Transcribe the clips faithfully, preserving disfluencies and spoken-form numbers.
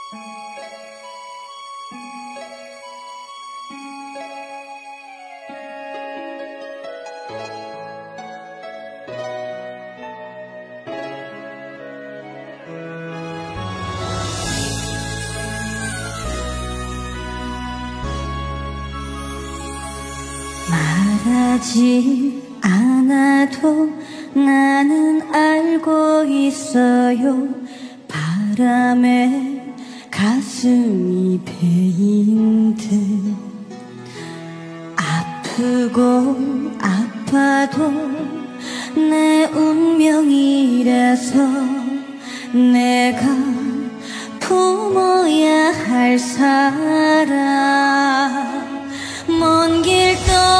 말하지 않아도 나는 알고 있어요. 바람에 가슴이 베인 듯 아프고 아파도 내 운명이라서 내가 품어야 할 사람. 먼 길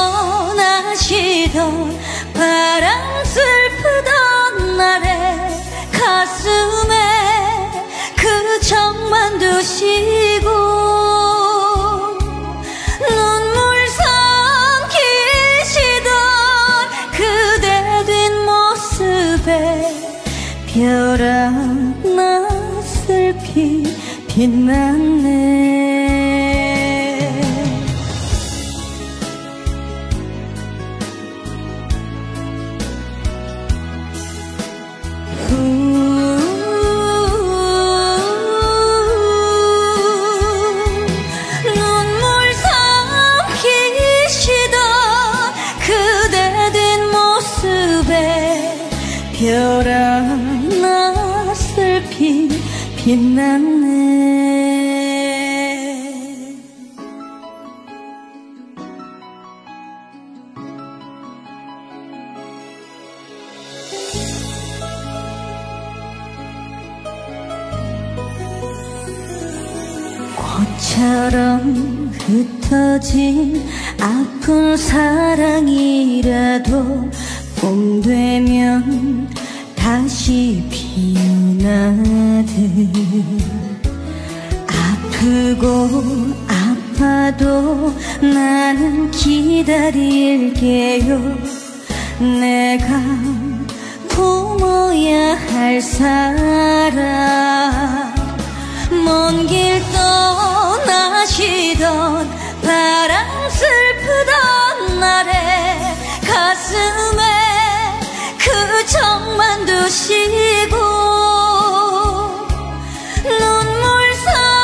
떠나시던 바람 슬프던 날에 가슴에 그 정만 두시고 눈물 삼키시던 그대 뒷모습에 별 하나 슬피 빛났네. 별 하나 슬피 빛났네. 꽃처럼 흩어진 아픈 사랑이라도 봄 되면 다시 피어나듯 아프고 아파도 나는 기다릴게요. 내가 품어야 할 사람. 먼 길 떠나시던 바람 슬프던 날에 가슴에 그 정만 두시고 눈물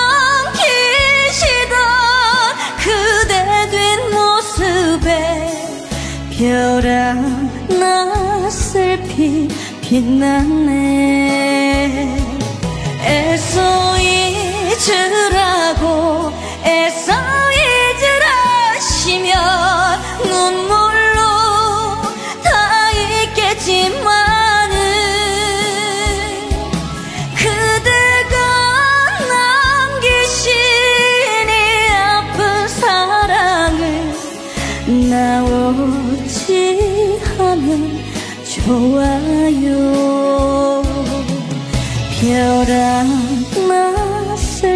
삼키시던 그대 뒷모습에 별 하나 슬피 빛났네. 애써 잊으라고 애써 잊으라시면 눈물로 다 잊겠지만은 그대가 남기신 이 아픈 사랑을 나 어찌하면 좋아요. 별 하나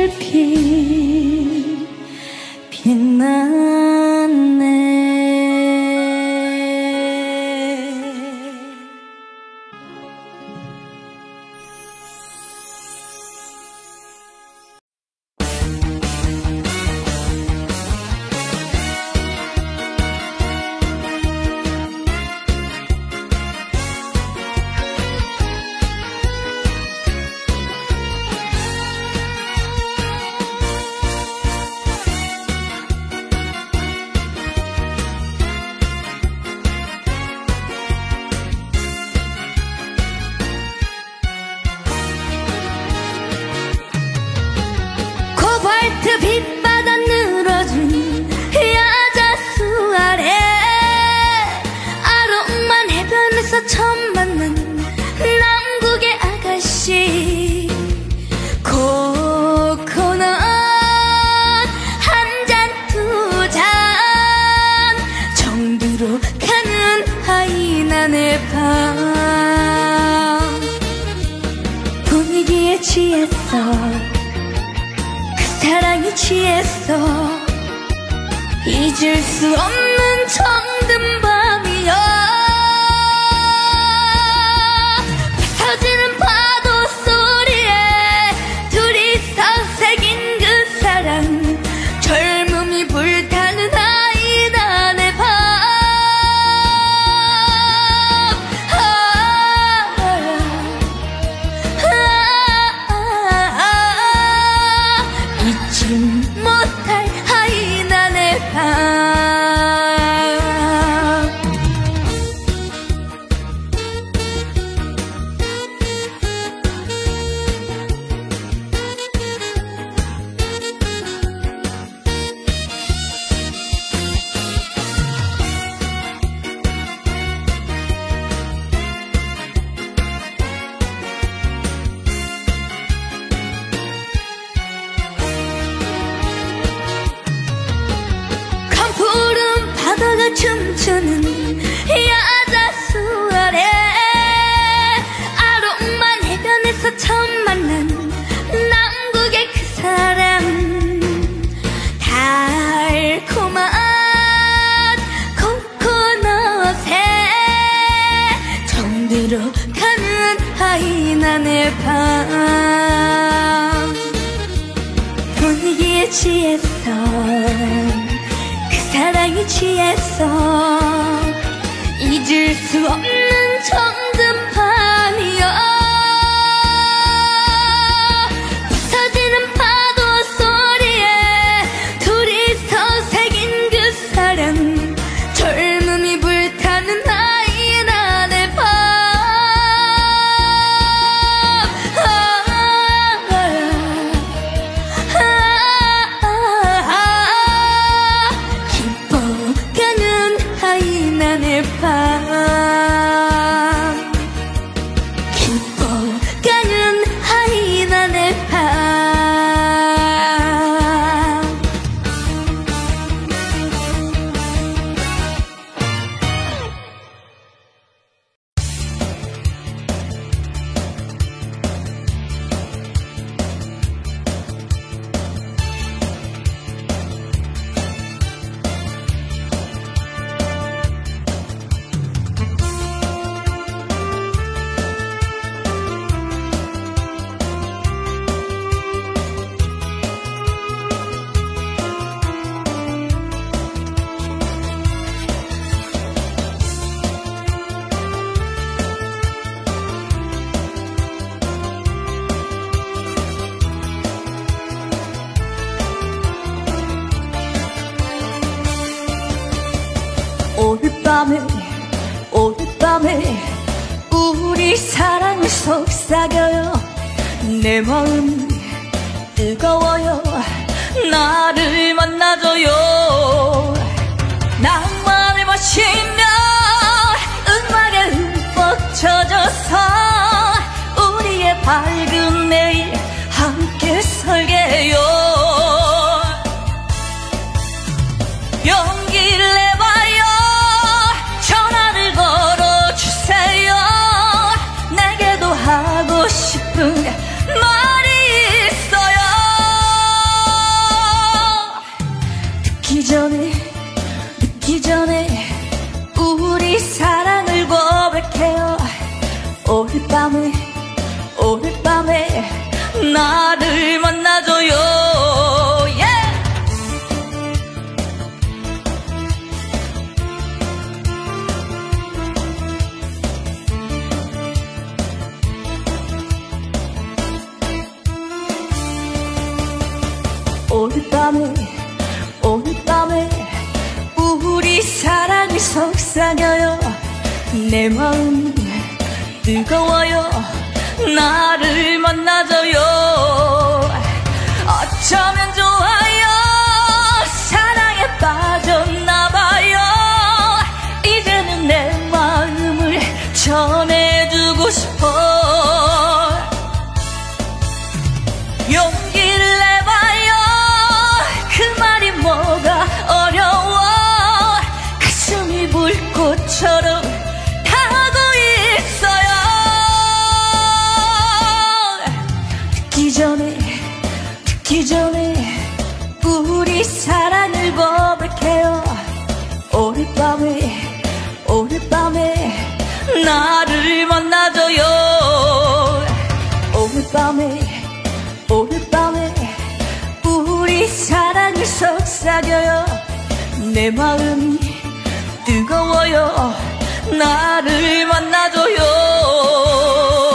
슬피 빛났네. 코발트 빛바다 늘어진 야자수 아래 아로만 해변에서 처음 만난 남국의 아가씨. 코코넛 한 잔 두 잔 정두로 가는 하이난의 밤. 분위기에 취했어. 사랑이 취했어. 잊을 수 없는 정든 밤이야. 부서지는 파도 소리에 둘이서 새겨 하이 나의 밤 분위기에 취했어 그 사랑에 취했어 잊을 수 없는 정든 밤이여 부서지는 파도 소리에 둘이서 새긴 그 사랑 젊음이 불타는 하이 나의 밤 기뻐가는 하이 나의 밤 기뻐가는 하이 나의 밤 오늘 밤에 오늘 밤에 우리 사랑을 속삭여요 내 마음이 뜨거워요 나를 만나줘요 낭만을 마시며 음악에 흠뻑 젖어서 우리의 밝은 내일 함께 설계요 용기를 내봐요 전화를 걸어주세요 내게도 하고 싶은 말이 있어요 듣기 전에 듣기 전에 우리 사랑을 고백해요 오늘 밤에 오늘 밤에 나를 만나줘요 yeah! 오늘 밤에 오늘 밤에 우리 사랑을 속삭여요 내 마음이 뜨거워요 나를 만나줘요 어쩌면 좋아요 사랑에 빠졌나봐요 이제는 내 마음을 전해주고 싶어 용기를 내봐요 그 말이 뭐가 어려워 가슴이 불꽃처럼 타고 있어요 듣기 전에 듣기 전에 우리 사랑을 고백해요 오늘 밤에 오늘 밤에 나를 만나줘요 오늘 밤에 오늘 밤에 우리 사랑을 속삭여요 내 마음이 뜨거워요 나를 만나줘요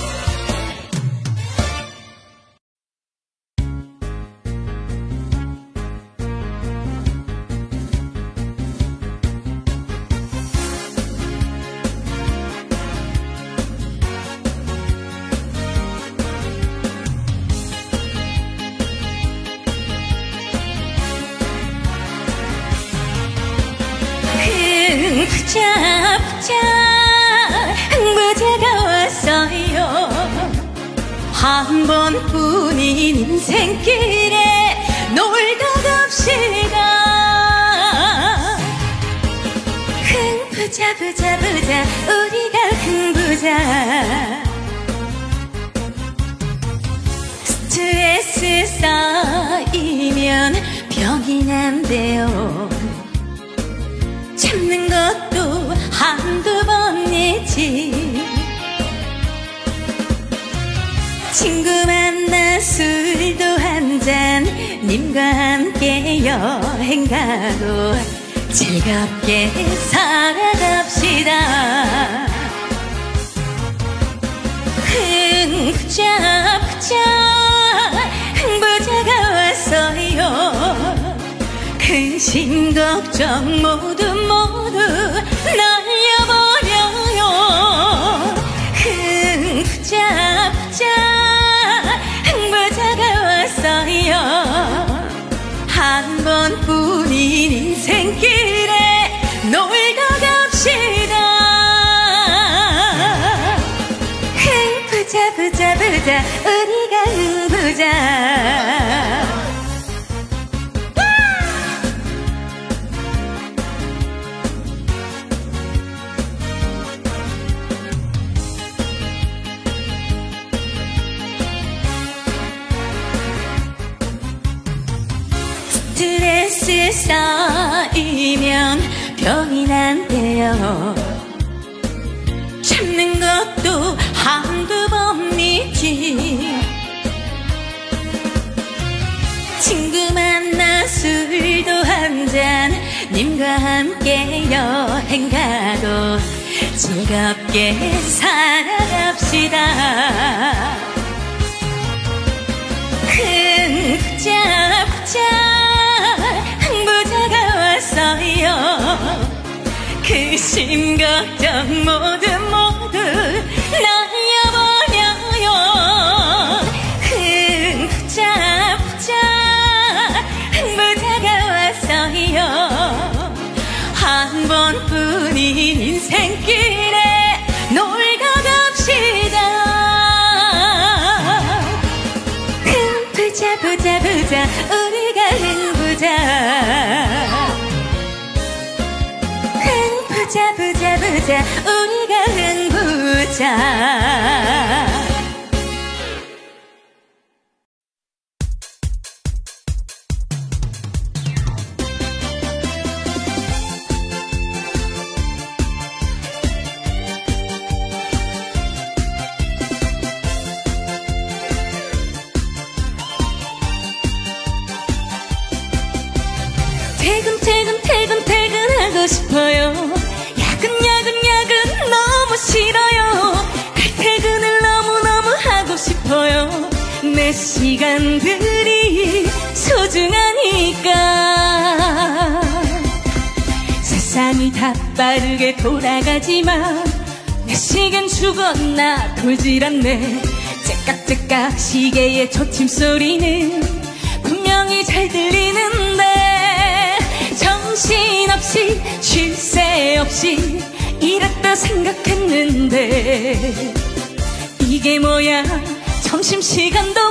부자 부자 부자가 왔어요 한 번뿐인 인생길에 놀다 갑시다 흥 부자 부자 부자 우리가 흥 부자 스트레스 쌓이면 병이 난대요 참는 것도 한두 번이지 친구 만나 술도 한잔 님과 함께 여행 가고 즐겁게 살아갑시다. 흥부자 부자 흥부자가 왔어요. 근심 걱정 모두 모두 날려버려요. 흥부자 부자 흥부자가 왔어요. 한 번뿐인 인생길에 놀다 갑시다. 흥부자 부자 부자 우리가 흥부자. 스트레스 쌓이면 병이 난대요. 참는 것도 한두 번이지. 친구 만나 술도 한잔 님과 함께 여행 가고 즐겁게 살아갑시다. 흥부자 부자 흥부자가 왔어요. 근심 걱정 모두 모두 날려버려요. 흥부자 부자 흥부자가 왔어요. 한 번뿐인 인생길에 놀다 갑시다. 흥부자 부자 부자 우리가 흥부자. 흥부자 부자 부자 우리가 흥부자. 퇴근 퇴근 퇴근 퇴근하고 싶어요. 야근 야근 야근 너무 싫어요. 칼퇴근을 너무너무 하고 싶어요. 내 시간들이 소중하니까. 세상이 다 빠르게 돌아가지만 내 시간 죽었나 돌질 않네. 째깍째깍 시계의 초침 소리는 분명히 잘 들리는데 정신없이 쉴 새 없이 일했다 생각했는데 이게 뭐야 점심시간도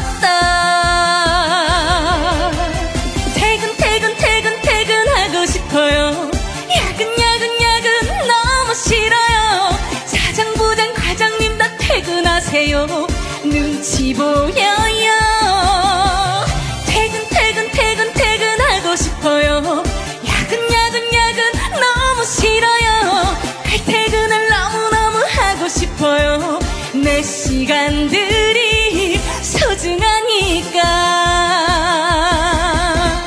멀었다. 퇴근 퇴근 퇴근 퇴근하고 싶어요. 야근 야근 야근 너무 싫어요. 사장 부장 과장님 다 퇴근하세요. 눈치 보여요. 퇴근 퇴근 퇴근 퇴근하고 싶어요. 야근 야근 야근 너무 싫어요. 칼퇴근을 너무너무 하고 싶어요. 내 시간들이 소중하니까.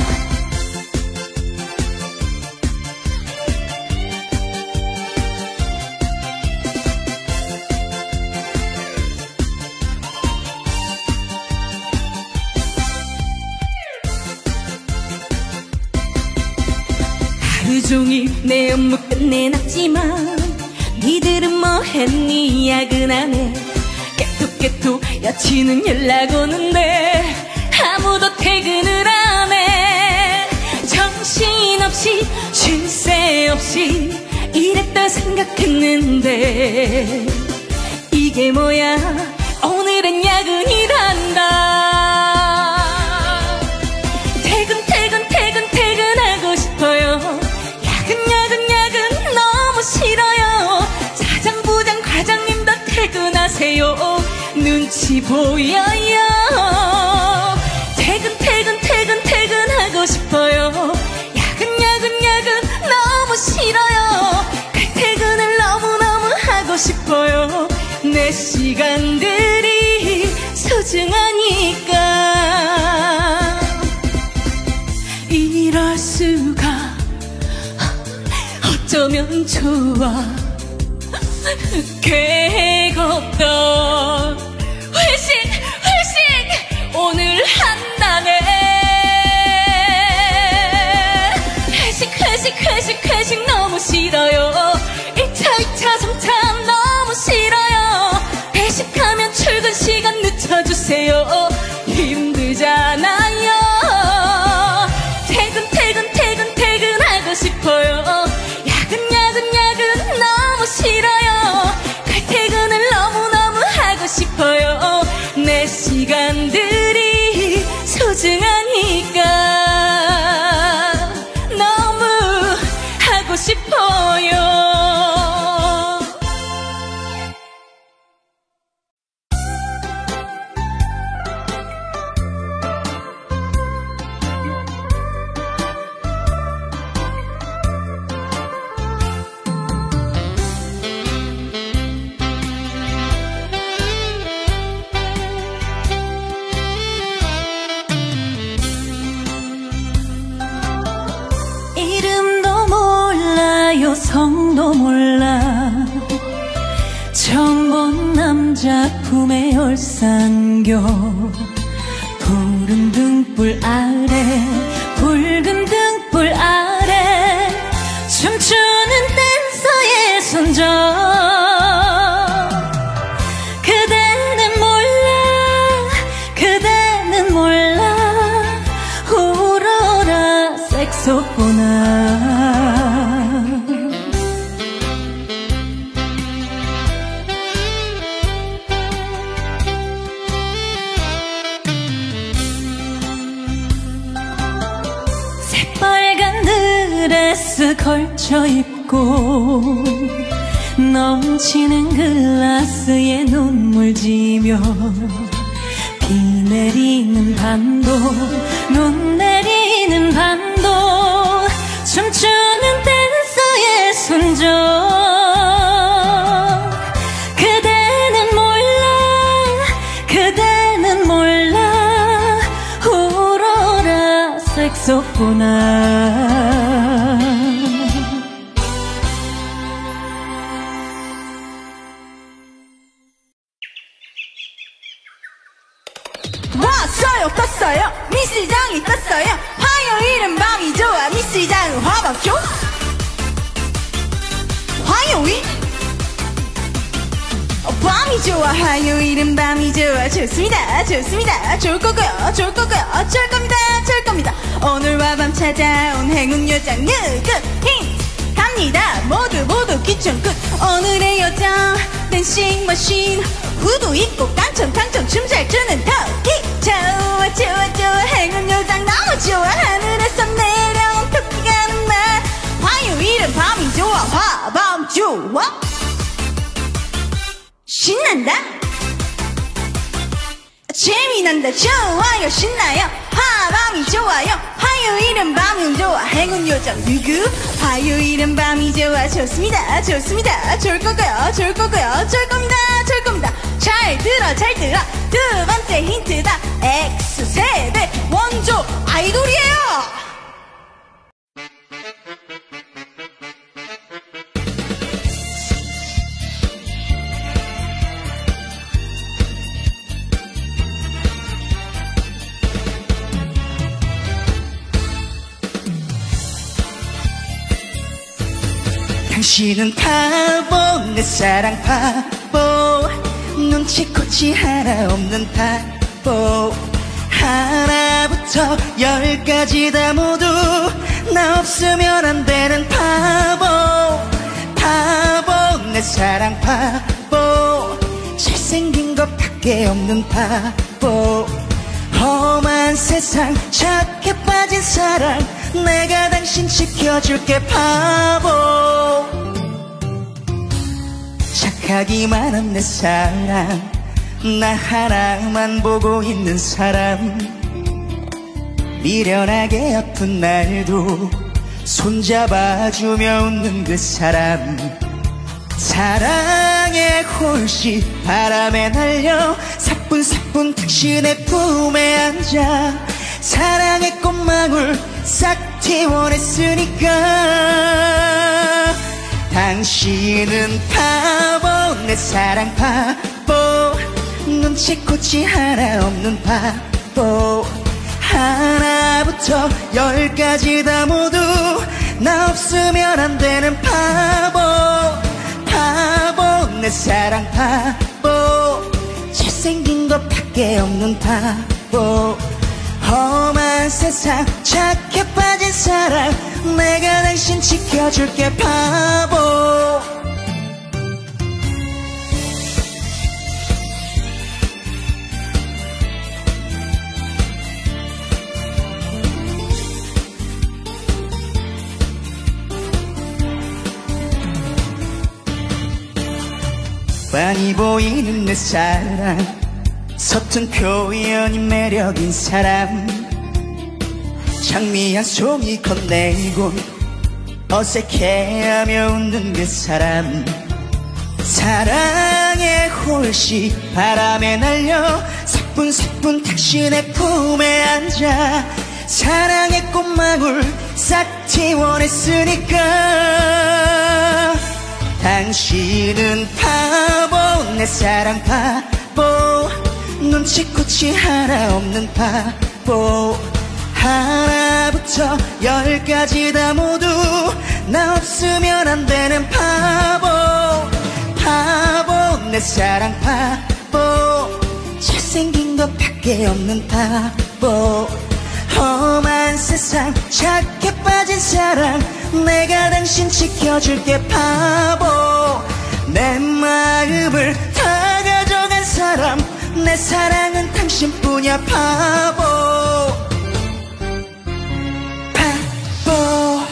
하루 종일 내 업무 끝내놨지만 니들은 뭐 했니 야근하네. 깨톡깨톡 여친은 연락 오는데 아무도 퇴근을 안해. 정신없이 쉴 새 없이 일했다 생각했는데 이게 뭐야 오늘은 야근이란다. 퇴근 퇴근 퇴근 퇴근하고 싶어요. 야근 야근 야근 너무 싫어요. 사장 부장 과장님 다 퇴근하세요. 눈치 보여요. 퇴근 퇴근 퇴근 퇴근하고 싶어요. 야근 야근 야근 너무 싫어요. 칼퇴근을 너무너무 하고 싶어요. 내 시간들이 좋아 괴겁던 회식 회식 오늘 한다네. 회식 회식 회식 회식 너무 싫어요. 일 차 이 차 삼 차 너무 싫어요. 회식하면 출근 시간 늦춰주세요. 힘들잖아요. 퇴근 퇴근 퇴근 퇴근하고 싶어요. 야근 야근 야근 너무 싫어요. 칼퇴근을 너무너무 하고 싶어요. 내 시간들이 소중하니까 너무 하고 싶어요. 성도 몰라 처음 본 남자 품에 얼싸안겨 푸른 등불 아래 붉은 등불 아래 춤추는 댄서의 손잡 그대는 몰라 그대는 몰라 울어라 색소폰아. 드레스 걸쳐 입고 넘치는 글라스에 눈물 지며 비 내리는 반도 눈 내리는 반도 춤추는 댄서의 손잡 그대는 몰라 그대는 몰라 울어라 색소폰아. 왔어요 떴어요 미스장이 떴어요 화요일은 밤이 좋아 미스장은 화밤쇼 화요일 어, 밤이 좋아 화요일은 밤이 좋아 좋습니다 좋습니다 좋을 거고요 좋을 거고요 좋을 겁니다 좋을 겁니다. 오늘과 밤 찾아온 행운 요정 누구 힌트 갑니다 모두 모두 귀청 끝. 오늘의 여자 댄싱 머신 후드 입고 깡총 깡총 춤 잘 추는 토끼 좋아 좋아 좋아 행운 요정 너무 좋아 하늘에서 내려온 토끼가 하는 말 화요일은 밤이 좋아 화밤 좋아 신난다 재미난다 좋아요 신나요 화밤이 좋아요 화요일은 밤이 좋아 행운 요정 누구 화요일은 밤이 좋아 좋습니다 좋습니다 좋을 거고요 좋을 거고요 좋을 겁니다 좋을 겁니다. 잘 들어 잘 들어 두 번째 힌트다 X세대 원조 아이돌이에요. 당신은 바보 내 사랑 바보 눈치코치 하나 없는 바보 하나부터 열까지 다 모두 나 없으면 안 되는 바보 바보 내 사랑 바보 잘생긴 것밖에 없는 바보 험한 세상 착해 빠진 사랑 내가 당신 지켜줄게 바보 착하기만 한 내 사랑 나 하나만 보고 있는 사람 미련하게 아픈 날도 손잡아주며 웃는 그 사람 사랑의 홀씨 바람에 날려 사뿐사뿐 당신의 품에 앉아 사랑의 꽃망울 싹 튀어냈으니까 당신은 바보 내 사랑 바보 눈치코치 하나 없는 바보 하나부터 열까지 다 모두 나 없으면 안 되는 바보 바보 내 사랑 바보 잘생긴 것밖에 없는 바보 험한 세상 착해 빠진 사랑 내가 당신 지켜줄게 바보 빤히 보이는 내 사랑 서툰 표현이 매력인 사람 장미 한 송이 건네고 어색해하며 웃는 그 사람 사랑의 홀씨 바람에 날려 사뿐사뿐 당신의 품에 앉아 사랑의 꽃망울 싹 튀워냈으니까 당신은 바보 내 사랑 바보 눈치코치 하나 없는 바보 하나부터 열까지 다 모두 나 없으면 안 되는 바보 바보 내 사랑 바보 잘생긴 것밖에 없는 바보 험한 세상 착해 빠진 사랑 내가 당신 지켜줄게 바보 내 마음을 다 가져간 사람 내 사랑은 당신뿐이야 바보 바보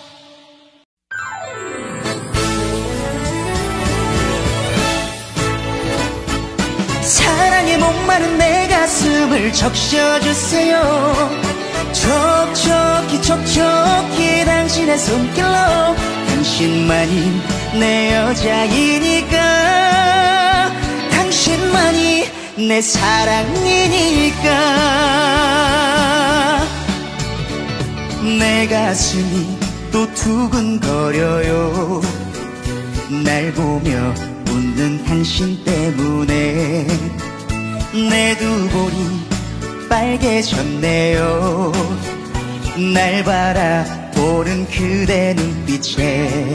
사랑에 목마른 내 가슴을 적셔주세요 촉촉히 촉촉히 당신의 손길로 당신만이 내 여자이니까 당신만이 내 사랑이니까 내 가슴이 또 두근거려요 날 보며 웃는 당신 때문에 내 두 볼이 빨개졌네요 날 바라보는 그대 눈빛에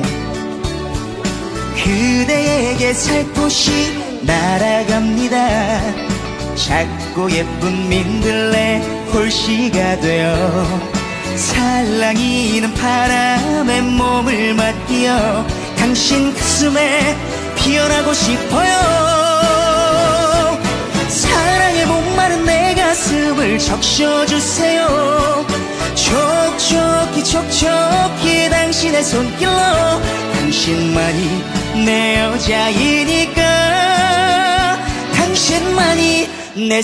그대에게 살포시 날아갑니다 작고 예쁜 민들레 홀씨가 되어 살랑이는 바람에 몸을 맡기어 당신 가슴에 피어나고 싶어요 사랑에 목마른 내 가슴을 적셔주세요 촉촉히 촉촉히 당신의 손길로 당신만이 내 여자이니까 당신만이 내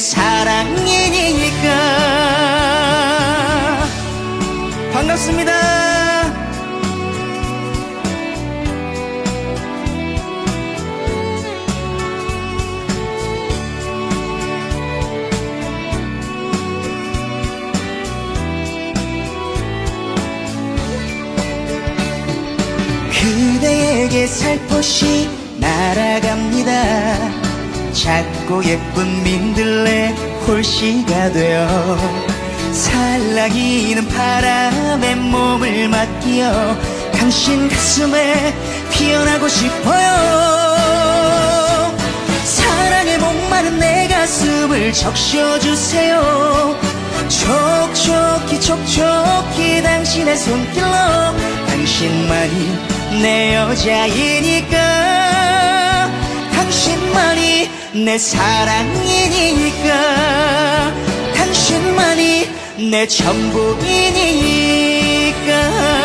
사랑이니까 반갑습니다 그대에게 살포시 날아갑니다 작고 예쁜 민들레 홀씨가 되어 살랑이는 바람에 몸을 맡기어 당신 가슴에 피어나고 싶어요 사랑에 목마른 내 가슴을 적셔주세요 촉촉히 촉촉히 당신의 손길로 당신만이 내 여자이니까 당신만이 내 사랑이니까 당신만이 내 전부이니까